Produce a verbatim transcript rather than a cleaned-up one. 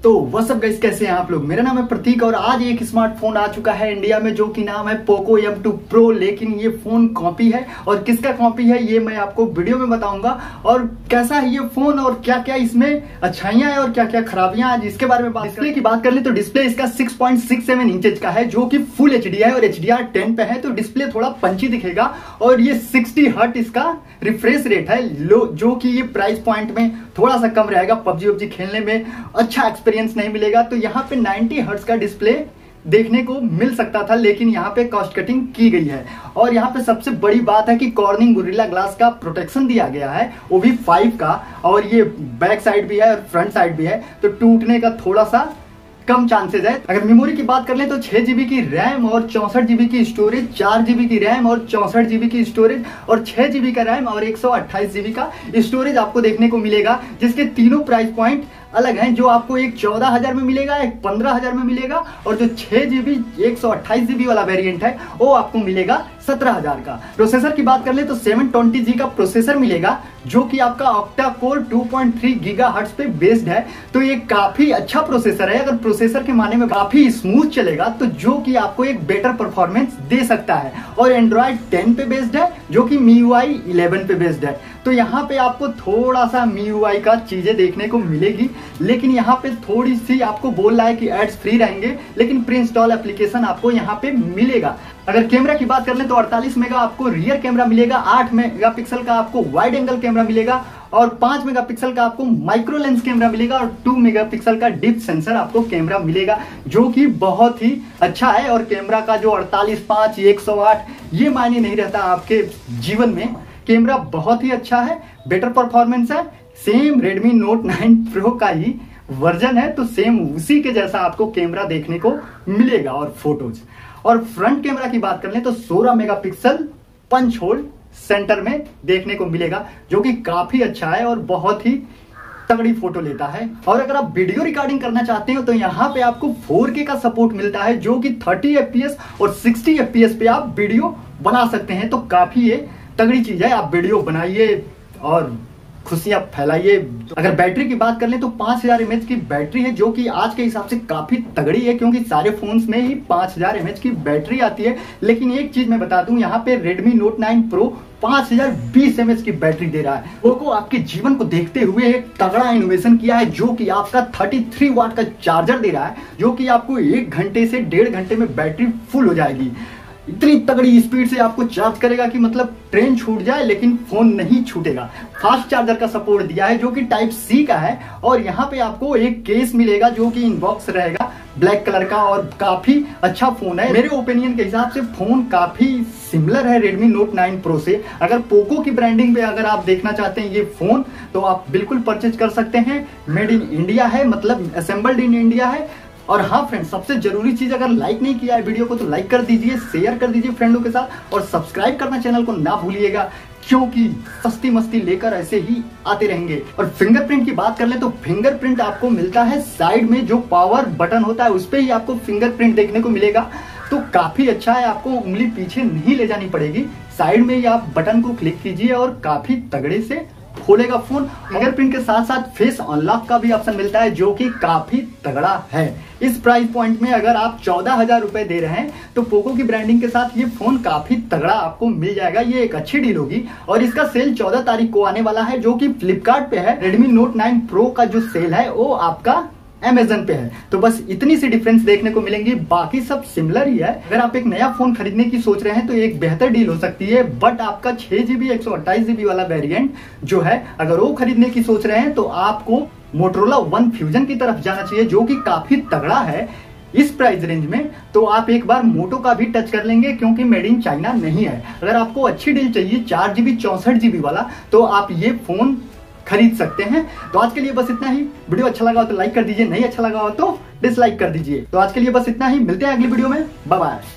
तो what's up guys, कैसे हैं आप लोग। मेरा नाम है प्रतीक और आज एक स्मार्टफोन आ चुका है इंडिया में जो कि नाम है पोको एम टू प्रो। लेकिन ये फोन कॉपी है और किसका कॉपी है ये मैं आपको वीडियो में बताऊंगा और कैसा है ये फोन और क्या क्या इसमें अच्छाइयां हैं और क्या क्या खराबियां, आज इसके बारे में बात। डिस्प्ले की बात कर ले तो डिस्प्ले इसका six point six seven inches का है जो कि फुल एचडी है और एच डी आर टेन पे है, तो डिस्प्ले थोड़ा पंची दिखेगा और ये सिक्सटी हर्ट इसका रिफ्रेश रेट है लो, जो कि ये प्राइस पॉइंट में थोड़ा सा कम रहेगा। पबजी वबजी खेलने में अच्छा एक्सपीरियंस नहीं मिलेगा। तो यहाँ पे नाइंटी हर्ट्ज का डिस्प्ले देखने को मिल सकता था, लेकिन यहाँ पे कॉस्ट कटिंग की गई है। और यहाँ पे सबसे बड़ी बात है कि कॉर्निंग गोरिल्ला ग्लास का प्रोटेक्शन दिया गया है, वो भी फाइव का, और ये बैक साइड भी है और फ्रंट साइड भी है, तो टूटने का थोड़ा सा कम चांसेस है। अगर मेमोरी की बात कर ले तो छह जीबी की रैम और चौसठ जीबी की स्टोरेज, चार जीबी की रैम और चौसठ जीबी की स्टोरेज और छह जीबी का रैम और एक सौ अट्ठाईस जीबी का स्टोरेज आपको देखने को मिलेगा, जिसके तीनों प्राइस पॉइंट अलग हैं। जो आपको एक चौदह हजार में मिलेगा, एक पंद्रह हजार में मिलेगा, और जो छह जीबी एक सौ अट्ठाईस जीबी वाला वेरिएंट है वो आपको मिलेगा सत्रह हजार का। प्रोसेसर की बात कर ले तो सेवन ट्वेंटी जी का प्रोसेसर मिलेगा जो कि आपका octa core two point three gigahertz पे बेस्ड है। तो ये काफी अच्छा प्रोसेसर है। अगर प्रोसेसर के माने में काफी स्मूथ चलेगा तो जो कि आपको एक बेटर परफॉर्मेंस दे सकता है। और एंड्रॉइड टेन पे बेस्ड है जो कि मी यू आई इलेवन पे बेस्ड है। तो यहाँ पे आपको थोड़ा सा मी यू आई का चीजें देखने को मिलेगी, लेकिन यहाँ पे थोड़ी सी आपको बोल रहा है कि एड्स फ्री रहेंगे, लेकिन प्री इंस्टॉल एप्लीकेशन आपको यहाँ पे मिलेगा। अगर कैमरा की बात कर लें तो अड़तालीस मेगा आपको रियर कैमरा मिलेगा, आठ मेगापिक्सल का आपको वाइड एंगल कैमरा मिलेगा और पांच मेगापिक्सल का आपको माइक्रो लेंस कैमरा मिलेगा और दो मेगापिक्सल का डिप सेंसर आपको कैमरा मिलेगा, जो कि बहुत ही अच्छा है। और कैमरा का जो अड़तालीस पांच एक सौ आठ ये मायने नहीं रहता आपके जीवन में। कैमरा बहुत ही अच्छा है, बेटर परफॉर्मेंस है, same Redmi Note nine Pro का ही वर्जन है, तो सेम उसी के जैसा आपको कैमरा देखने को मिलेगा। और फोटोज और फ्रंट कैमरा की बात कर लें तो सोलह मेगापिक्सल पंच होल सेंटर में देखने को मिलेगा, जो कि काफी अच्छा है और बहुत ही तगड़ी फोटो लेता है। और अगर आप वीडियो रिकॉर्डिंग करना चाहते हो तो यहाँ पे आपको फोर के का सपोर्ट मिलता है, जो कि थर्टी एफ पी एस और सिक्सटी एफ पी एस पे आप वीडियो बना सकते हैं। तो काफी ये तगड़ी चीज है, आप वीडियो बनाइए और खुशियां फैलाइए। अगर बैटरी की बात कर लें तो पांच हजार एम एच की बैटरी है, जो कि आज के हिसाब से काफी तगड़ी है, क्योंकि सारे फोन्स में ही पांच हजार एम एच की बैटरी आती है। लेकिन एक चीज मैं बता दूं, यहाँ पे रेडमी नोट नाइन प्रो पांच हजार बीस एम एच की बैटरी दे रहा है। पोको आपके जीवन को देखते हुए एक तगड़ा इनोवेशन किया है, जो कि आपका तैंतीस वाट का चार्जर दे रहा है, जो कि आपको एक घंटे से डेढ़ घंटे में बैटरी फुल हो जाएगी। इतनी तगड़ी स्पीड से आपको चार्ज करेगा कि मतलब ट्रेन छूट जाए लेकिन फोन नहीं छूटेगा। फास्ट चार्जर का सपोर्ट दिया है जो कि टाइप सी का है। और यहाँ पे आपको एक केस मिलेगा जो कि इनबॉक्स रहेगा ब्लैक कलर का, और काफी अच्छा फोन है। मेरे ओपिनियन के हिसाब से फोन काफी सिमिलर है रेडमी नोट नाइन प्रो से। अगर पोको की ब्रांडिंग पे अगर आप देखना चाहते हैं ये फोन तो आप बिल्कुल परचेज कर सकते हैं। मेड इन इंडिया है, मतलब असेंबल्ड इन इंडिया है। और हाँ फ्रेंड्स, सबसे जरूरी चीज, अगर लाइक नहीं किया है वीडियो को तो लाइक कर दीजिए, शेयर कर दीजिए फ्रेंडों के साथ, और सब्सक्राइब करना चैनल को ना भूलिएगा, क्योंकि सस्ती मस्ती लेकर ऐसे ही आते रहेंगे। और फिंगरप्रिंट की बात कर ले तो फिंगरप्रिंट आपको मिलता है साइड में, जो पावर बटन होता है उस पर ही आपको फिंगरप्रिंट देखने को मिलेगा। तो काफी अच्छा है, आपको उंगली पीछे नहीं ले जानी पड़ेगी, साइड में ही आप बटन को क्लिक कीजिए और काफी तगड़े से खोलेगा फोन। फिंगरप्रिंट के साथ साथ फेस अनलॉक का भी ऑप्शन मिलता है, जो कि काफी तगड़ा है। इस प्राइस पॉइंट में अगर आप चौदह हजार रुपए दे रहे हैं तो पोको की ब्रांडिंग के साथ ये फोन काफी तगड़ा आपको मिल जाएगा। ये एक अच्छी डील होगी और इसका सेल चौदह तारीख को आने वाला है, जो कि फ्लिपकार्ट पे है। रेडमी नोट नाइन प्रो का जो सेल है वो आपका अमेज़न पे है। तो बस इतनी सी डिफरेंस देखने को मिलेंगी, बाकी सब सिमिलर ही है। अगर आप एक नया फोन खरीदने की सोच रहे हैं तो एक बेहतर डील हो सकती है, बट आपका छह जीबी एक सौ अट्ठाईस जीबी वाला वेरिएंट जो है, अगर वो खरीदने की सोच रहे हैं तो आपको मोटोरोला वन फ्यूजन की तरफ जाना चाहिए, जो कि काफी तगड़ा है इस प्राइस रेंज में। तो आप एक बार मोटो का भी टच कर लेंगे, क्योंकि मेड इन चाइना नहीं है। अगर आपको अच्छी डील चाहिए चार जीबी चौसठ जीबी वाला तो आप ये फोन खरीद सकते हैं। तो आज के लिए बस इतना ही। वीडियो अच्छा लगा हो तो लाइक कर दीजिए, नहीं अच्छा लगा हो तो डिसलाइक कर दीजिए। तो आज के लिए बस इतना ही, मिलते हैं अगली वीडियो में, बाय बाय।